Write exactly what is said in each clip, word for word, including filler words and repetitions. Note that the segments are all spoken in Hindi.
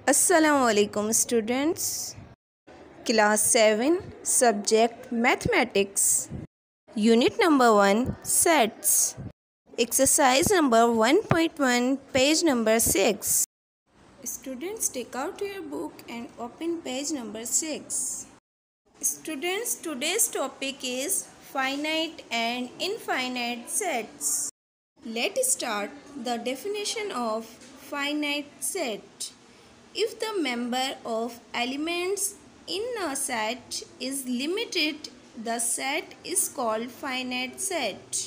Assalamualaikum students. Class seven Subject Mathematics. Unit number one Sets. Exercise number one point one page number six. Students, take out your book and open page number six. Students, today's topic is finite and infinite sets. Let's start the definition of finite set. If the number of elements in a set is limited, the set is called finite set.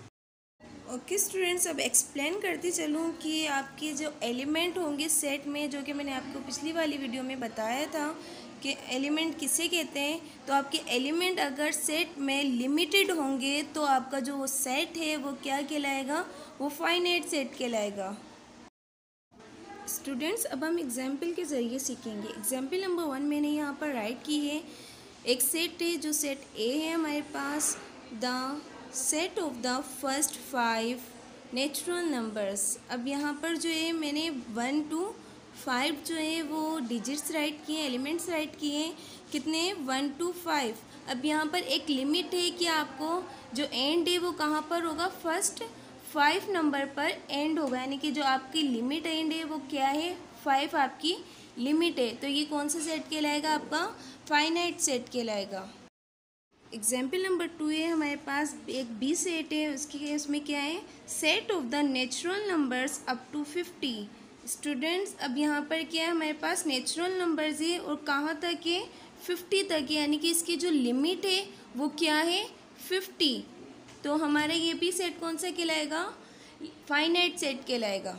Okay students, अब एक्सप्लेन करती चलूँ कि आपके जो एलिमेंट होंगे सेट में, जो कि मैंने आपको पिछली वाली वीडियो में बताया था कि एलिमेंट किसे कहते हैं। तो आपके एलिमेंट अगर सेट में लिमिटेड होंगे तो आपका जो सेट है वो क्या कहलाएगा, वो फाइनाइट सेट कहलाएगा। स्टूडेंट्स, अब हम एग्जाम्पल के ज़रिए सीखेंगे। एग्जाम्पल नंबर वन मैंने यहाँ पर राइट की है। एक सेट है जो सेट ए है हमारे पास, the set of the first five natural numbers. अब यहाँ पर जो है मैंने वन टू फाइव जो है वो डिजिट्स राइट किए हैं, एलिमेंट्स राइट किए हैं। कितने? One two five. अब यहाँ पर एक लिमिट है कि आपको जो एंड है वो कहाँ पर होगा, फर्स्ट फाइव नंबर पर एंड होगा, यानी कि जो आपकी लिमिट एंड है वो क्या है, फाइव आपकी लिमिट है। तो ये कौन सा सेट कहलाएगा, आपका फाइनाइट सेट कहलाएगा। एग्जाम्पल नंबर टू है हमारे पास, एक बी सेट है, उसकी केस में क्या है, set of the natural numbers up to fifty. Students, अब यहाँ पर क्या है, हमारे पास नेचुरल नंबर्स है और कहाँ तक है, फिफ्टी तक है, यानी कि इसकी जो लिमिट है वो क्या है, फिफ्टी। तो हमारा ये भी सेट कौन सा कहलाएगा, फाइनाइट सेट कहलाएगा।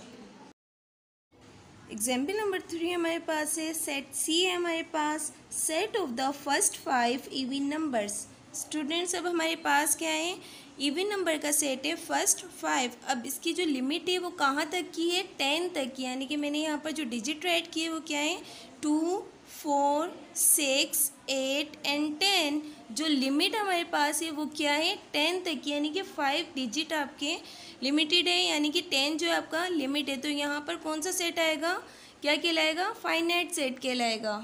एग्जाम्पल नंबर थ्री हमारे पास है, सेट सी है हमारे पास, set of the first five even numbers. Students, अब हमारे पास क्या है, इवन नंबर का सेट है फर्स्ट फाइव। अब इसकी जो लिमिट है वो कहाँ तक की है, टेन तक की, यानी कि मैंने यहाँ पर जो डिजिट राइट की है वो क्या है, two four six eight and ten. जो लिमिट हमारे पास है वो क्या है, टेन तक की, यानी कि फाइव डिजिट आपके लिमिटेड है, यानी कि टेन जो है आपका लिमिट है। तो यहाँ पर कौन सा सेट आएगा, क्या कहलाएगा, फाइनाइट सेट कहलाएगा।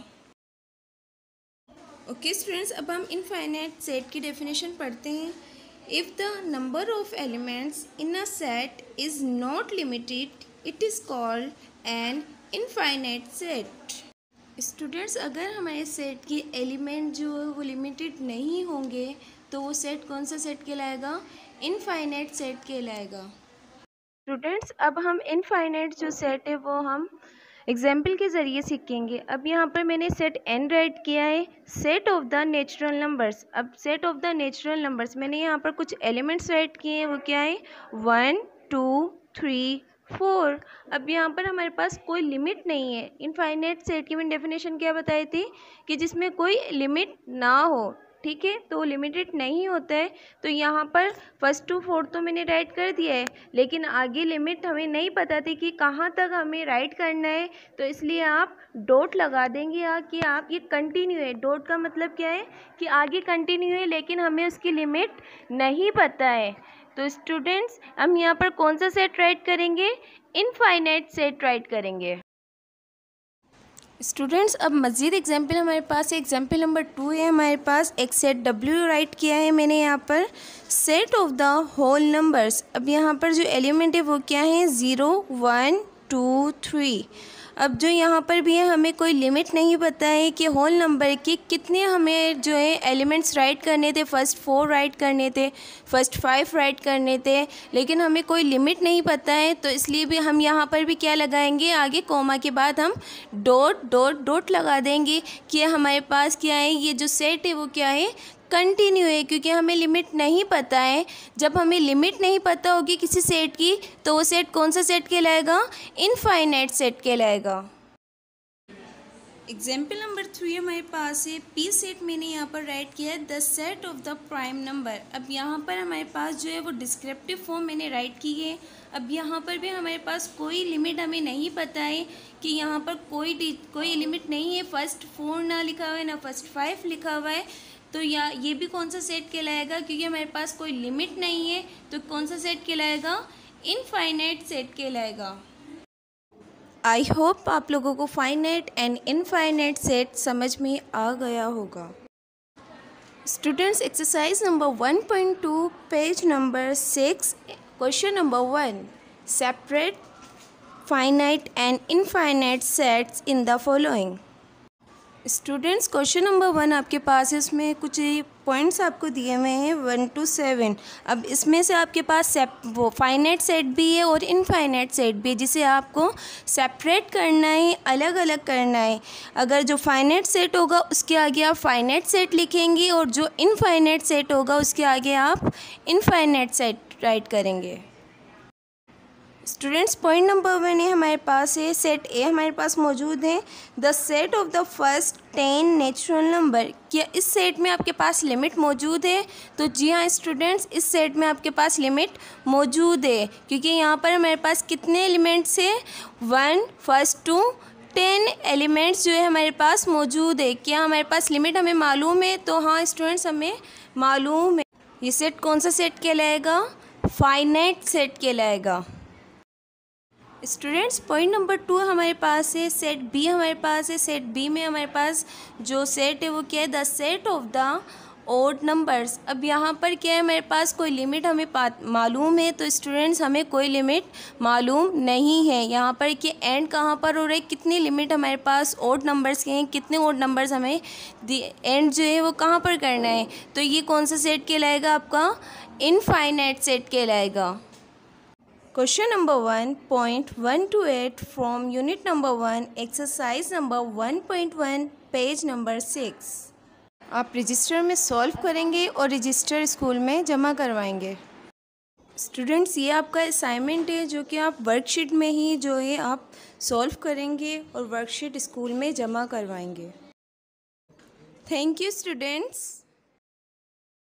ओके स्टूडेंट्स, अब हम इनफाइनाइट सेट की डेफिनेशन पढ़ते हैं। If the number of elements in a set is not limited, it is called an infinite set. Students, अगर हमारे सेट के एलिमेंट जो है वो लिमिटेड नहीं होंगे तो वो सेट कौन सा सेट कहलाएगा, इनफाइनाइट सेट कहलाएगा। स्टूडेंट्स, अब हम इनफाइनाइट जो सेट है वो हम एग्जाम्पल के ज़रिए सीखेंगे। अब यहाँ पर मैंने सेट एन राइट किया है, set of the natural numbers. अब set of the natural numbers मैंने यहाँ पर कुछ एलिमेंट्स राइट किए हैं, वो क्या है, वन टू थ्री फोर। अब यहाँ पर हमारे पास कोई लिमिट नहीं है। इनफाइनाइट सेट की मैंने डेफिनेशन क्या बताई थी कि जिसमें कोई लिमिट ना हो, ठीक है, तो लिमिटेड नहीं होता है। तो यहाँ पर फर्स्ट टू फोर्थ तो मैंने राइट कर दिया है, लेकिन आगे लिमिट हमें नहीं पता थी कि कहाँ तक हमें राइट करना है, तो इसलिए आप डॉट लगा देंगे या कि आप ये कंटिन्यू है। डॉट का मतलब क्या है कि आगे कंटिन्यू है, लेकिन हमें उसकी लिमिट नहीं पता है। तो स्टूडेंट्स, हम यहाँ पर कौन सा सेट राइट करेंगे, इनफाइनाइट सेट राइट करेंगे। स्टूडेंट्स, अब मज़ीद एग्जाम्पल हमारे पास है। एग्जाम्पल नंबर टू है हमारे पास, एक सेट डब्ल्यू राइट किया है मैंने यहाँ पर, set of the whole numbers. अब यहाँ पर जो एलिमेंट है वो क्या है, ज़ीरो वन टू थ्री। अब जो यहाँ पर भी है हमें कोई लिमिट नहीं पता है कि होल नंबर के कितने हमें जो है एलिमेंट्स राइट करने थे, फर्स्ट फोर राइट करने थे, फर्स्ट फाइव राइट करने थे, लेकिन हमें कोई लिमिट नहीं पता है। तो इसलिए भी हम यहाँ पर भी क्या लगाएंगे, आगे कोमा के बाद हम डॉट डॉट डॉट लगा देंगे कि हमारे पास क्या है, ये जो सेट है वो क्या है, कंटिन्यू है, क्योंकि हमें लिमिट नहीं पता है। जब हमें लिमिट नहीं पता होगी किसी सेट की तो वो सेट कौन सा सेट कहलाएगा, इनफाइनाइट सेट कहलाएगा। एग्जाम्पल नंबर थ्री हमारे पास है, पी सेट मैंने यहाँ पर राइट किया है, the set of the prime number. अब यहाँ पर हमारे पास जो है वो डिस्क्रिप्टिव फॉर्म मैंने राइट की है। अब यहाँ पर भी हमारे पास कोई लिमिट हमें नहीं पता है कि यहाँ पर कोई कोई लिमिट नहीं है, फर्स्ट फोर ना लिखा हुआ है ना फर्स्ट फाइव लिखा हुआ है। तो या ये भी कौन सा सेट कहलाएगा, क्योंकि हमारे पास कोई लिमिट नहीं है, तो कौन सा सेट कहलाएगा, इनफाइनाइट सेट कहलाएगा। आई होप आप लोगों को फाइनाइट एंड इनफाइनाइट सेट समझ में आ गया होगा। Students, exercise number one point two, page number six, question number one, separate finite and infinite sets in the following. Students, question number one आपके पास है, इसमें कुछ पॉइंट्स आपको दिए हुए हैं वन टू सेवन। अब इसमें से आपके पास वो फाइनाइट सेट भी है और इनफाइनाइट सेट भी है, जिसे आपको सेपरेट करना है, अलग अलग करना है। अगर जो फाइनाइट सेट होगा उसके आगे आप फाइनाइट सेट लिखेंगे और जो इनफाइनाइट सेट होगा उसके आगे आप इनफाइनाइट सेट राइट करेंगे। स्टूडेंट्स, पॉइंट नंबर वन है हमारे पास है सेट ए हमारे पास मौजूद है, the set of the first ten natural number. क्या इस सेट में आपके पास लिमिट मौजूद है? तो जी हाँ स्टूडेंट्स, इस सेट में आपके पास लिमिट मौजूद है, क्योंकि यहाँ पर हमारे पास कितने एलिमेंट्स है, one first to ten elements जो है हमारे पास मौजूद है। क्या हमारे पास लिमिट हमें मालूम है? तो हाँ स्टूडेंट्स, हमें मालूम है। ये सेट कौन सा सेट कहलाएगा? फाइनाइट सेट कहलाएगा। स्टूडेंट्स, पॉइंट नंबर टू हमारे पास है सेट बी हमारे पास है। सेट बी में हमारे पास जो सेट है वो क्या है? The set of the odd numbers. अब यहाँ पर क्या है, हमारे पास कोई लिमिट हमें मालूम है? तो स्टूडेंट्स, हमें कोई लिमिट मालूम नहीं है। यहाँ पर कि एंड कहाँ पर हो रहा है, कितनी लिमिट हमारे पास ओड नंबर्स के हैं, कितने ओड नंबर्स हमें एंड जो है वो कहाँ पर करना है। तो ये कौन सा सेट कहलाएगा? आपका इनफाइनाइट सेट कहलाएगा। Question number one point one two eight from unit number one, exercise number one point one, page number six. आप रजिस्टर में सॉल्व करेंगे और रजिस्टर स्कूल में जमा करवाएंगे। स्टूडेंट्स, ये आपका असाइनमेंट है जो कि आप वर्कशीट में ही जो है आप सॉल्व करेंगे और वर्कशीट स्कूल में जमा करवाएंगे। Thank you students.